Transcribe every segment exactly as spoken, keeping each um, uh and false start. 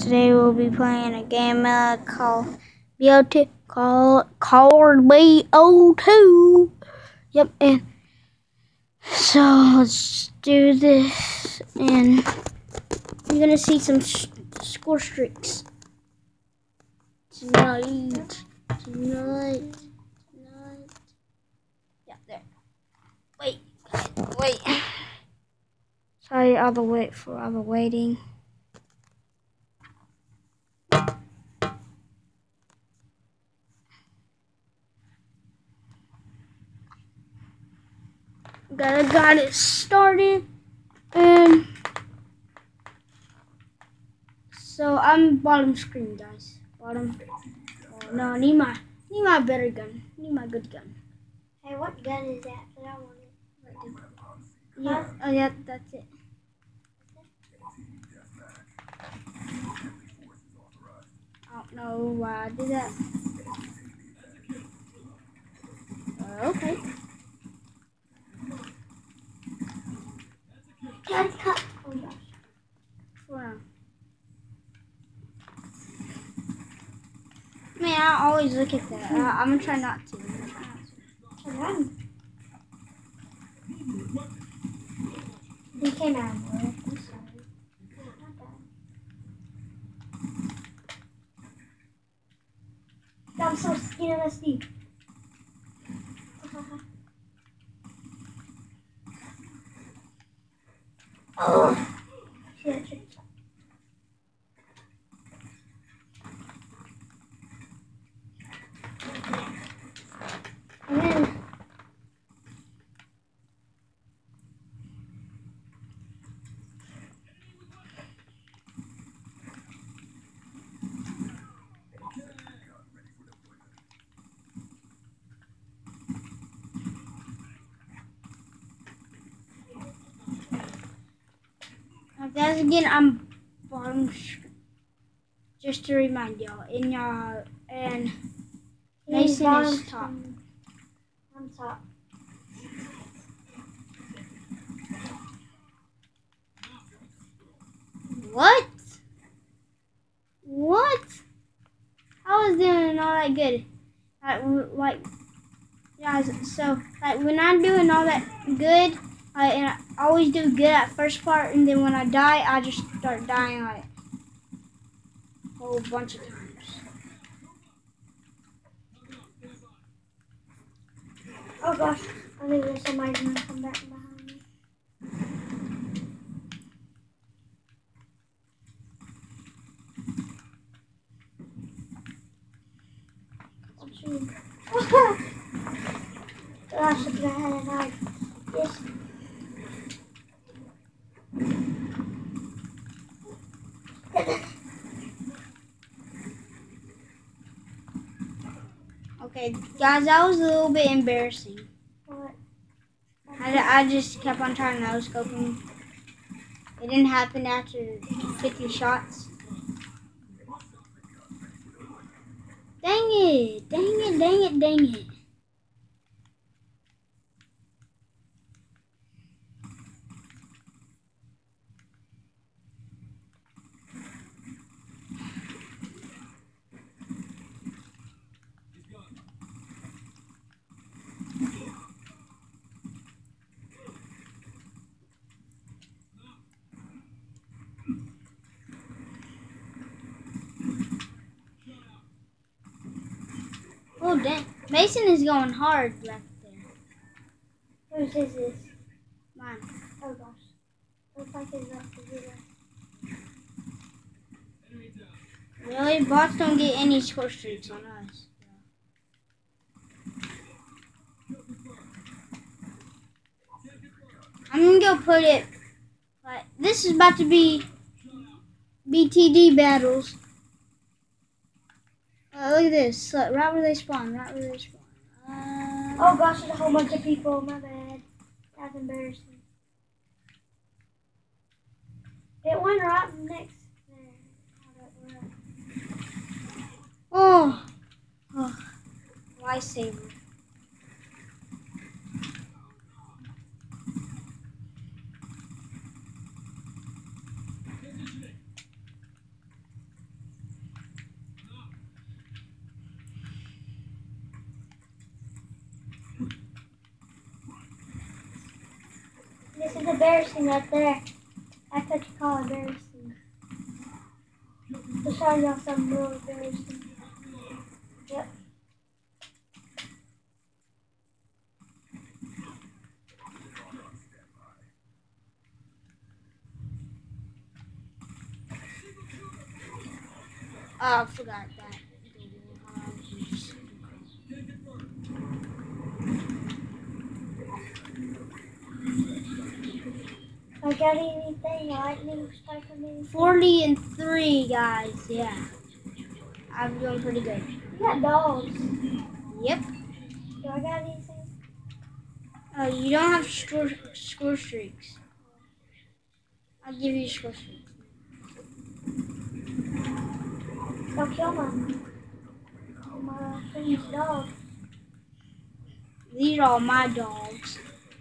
Today we'll be playing a game uh, called B O two, called, called B O two. Yep, and so let's do this, and you're gonna see some sh score streaks tonight, tonight, tonight. Yeah, there. Wait, wait. Sorry, all the wait for all the waiting. Gotta got it started, and so I'm bottom screen, guys. Bottom. Oh, no, I need my need my better gun. Need my good gun. Hey, what gun is that? Cause I want it. Yeah. Oh yeah, that's it. I don't know why I did that. Uh, okay. Gun cut. Oh gosh. Wow. Man, I always look at that. Uh, I'm gonna try not to. I'm gonna try not to. Run. He came out of nowhere. I'm sorry. Not bad. I'm so scared of Steve. Oh. Shit, shit. And then Now, guys, again, I'm bottom screen. Just to remind y'all, in y'all and he's Mason bottom is top. screen. I'm top. What? What? I was doing all that good. Like, like, guys, so, like, when I'm doing all that good, I, and I always do good at first part, and then when I die, I just start dying, like, a whole bunch of times. Oh gosh. I think there's somebody's gonna come back behind me. I'm shooting. Gosh, if I had a knife. Yes. Okay, guys, that was a little bit embarrassing. What? I, I just kept on trying to no-scope him. It didn't happen after fifty shots. Dang it, dang it, dang it, dang it. Oh, dang. Mason is going hard left there. Whose is this? Mine. Oh gosh. Looks like it's up to zero. Really? Bots don't get any score streaks on us. I'm gonna go put it, like, this is about to be B T D battles. Uh, look at this. Look, right where they spawn. Right where they spawn. Uh, Oh gosh, there's a whole bunch of people. My bad. That's embarrassing. It went right next there. oh. Oh. Lifesaver. embarrassing right there. That's what you call embarrassing. Just showing off something real embarrassing. Yep. Oh, I forgot that. I got anything lightning strike on me? Forty and three, guys. Yeah, I'm doing pretty good. You got dogs. Yep. Do I got anything? Uh, you don't have score score streaks. I'll give you score streaks. Don't kill my my friend's dog. These are all my dogs.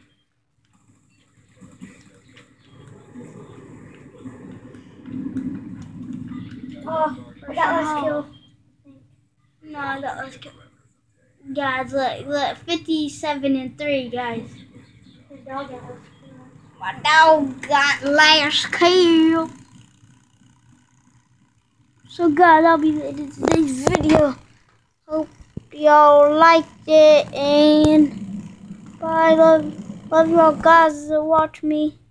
Oh, I got less kill. No, I got less kill. Guys, look, look, fifty-seven and three, guys. His dog got less kill. My dog got last kill. So guys, that'll be the end of today's video. Hope y'all liked it, and bye. Love, love y'all guys that watch me.